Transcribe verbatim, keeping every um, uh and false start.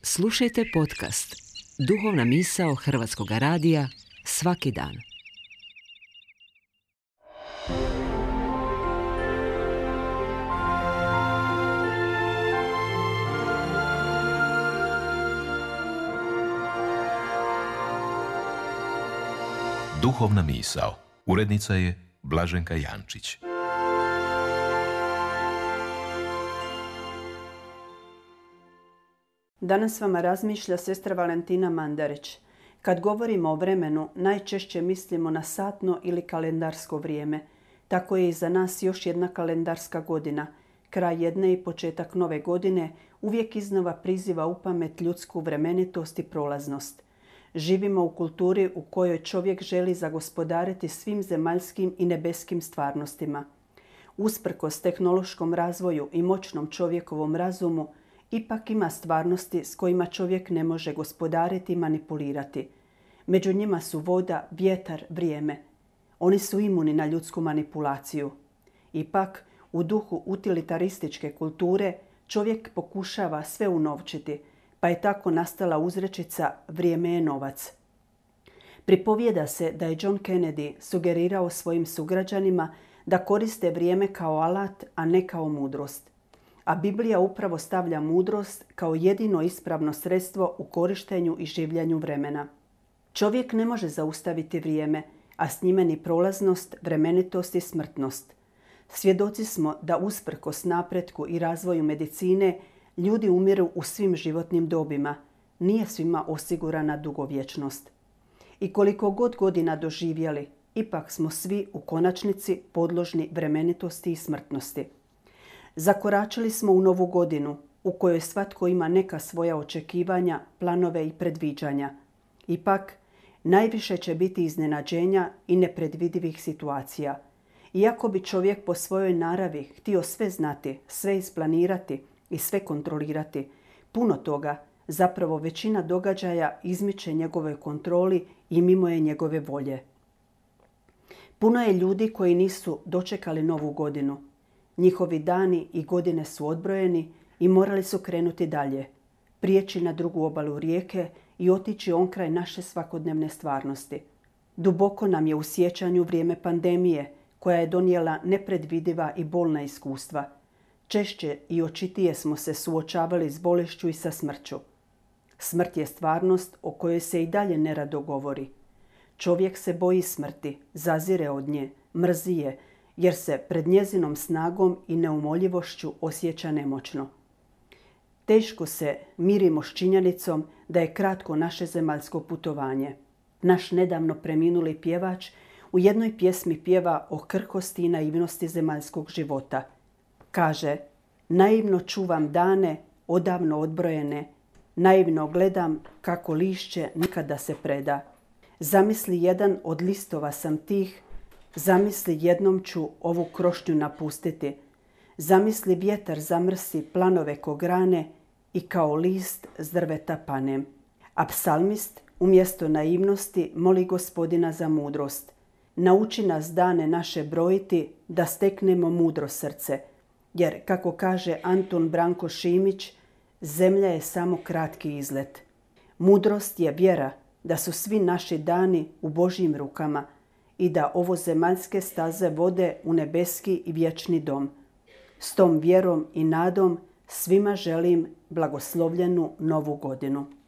Slušajte podcast Duhovna misao Hrvatskog radija svaki dan. Duhovna misao. Urednica je Blaženka Jančić. Danas vama razmišlja sestra Valentina Mandarić. Kad govorimo o vremenu, najčešće mislimo na satno ili kalendarsko vrijeme. Tako je i za nas još jedna kalendarska godina. Kraj jedne i početak nove godine uvijek iznova priziva u pamet ljudsku vremenitost i prolaznost. Živimo u kulturi u kojoj čovjek želi zagospodariti svim zemaljskim i nebeskim stvarnostima. Usprkos tehnološkom razvoju i moćnom čovjekovom razumu, ipak ima stvarnosti s kojima čovjek ne može gospodariti i manipulirati. Među njima su voda, vjetar, vrijeme. Oni su imuni na ljudsku manipulaciju. Ipak, u duhu utilitarističke kulture čovjek pokušava sve unovčiti, pa je tako nastala uzrečica vrijeme je novac. Pripovijeda se da je John Kennedy sugerirao svojim sugrađanima da koriste vrijeme kao alat, a ne kao mudrost. A Biblija upravo stavlja mudrost kao jedino ispravno sredstvo u korištenju i življenju vremena. Čovjek ne može zaustaviti vrijeme, a s njime ni prolaznost, vremenitost i smrtnost. Svjedoci smo da usprkos napretku i razvoju medicine ljudi umiru u svim životnim dobima. Nije svima osigurana dugovječnost. I koliko god godina doživjeli, ipak smo svi u konačnici podložni vremenitosti i smrtnosti. Zakoračili smo u novu godinu u kojoj svatko ima neka svoja očekivanja, planove i predviđanja. Ipak, najviše će biti iznenađenja i nepredvidivih situacija. Iako bi čovjek po svojoj naravi htio sve znati, sve isplanirati i sve kontrolirati, puno toga, zapravo većina događaja izmiče njegovoj kontroli i mimo je njegove volje. Puno je ljudi koji nisu dočekali novu godinu. Njihovi dani i godine su odbrojeni i morali su krenuti dalje, prijeći na drugu obalu rijeke i otići onkraj naše svakodnevne stvarnosti. Duboko nam je u sjećanju vrijeme pandemije koja je donijela nepredvidiva i bolna iskustva. Češće i očitije smo se suočavali s bolešću i sa smrću. Smrt je stvarnost o kojoj se i dalje nerado govori. Čovjek se boji smrti, zazire od nje, mrzi je, jer se pred njezinom snagom i neumoljivošću osjeća nemoćno. Teško se mirimo s činjenicom da je kratko naše zemaljsko putovanje. Naš nedavno preminuli pjevač u jednoj pjesmi pjeva o krhkosti i naivnosti zemaljskog života. Kaže, naivno čuvam dane, odavno odbrojene, naivno gledam kako lišće nikada se preda. Zamisli jedan od listova sam tih, zamisli jednom ću ovu krošnju napustiti. Zamisli vjetar zamrsi planove ko grane i kao list s drveta panem. A psalmist umjesto naivnosti moli Gospodina za mudrost. Nauči nas dane naše brojiti da steknemo mudro srce. Jer, kako kaže Antun Branko Šimić, zemlja je samo kratki izlet. Mudrost je vjera da su svi naši dani u Božjim rukama i da ovo zemaljske staze vode u nebeski i vječni dom. S tom vjerom i nadom svima želim blagoslovljenu novu godinu.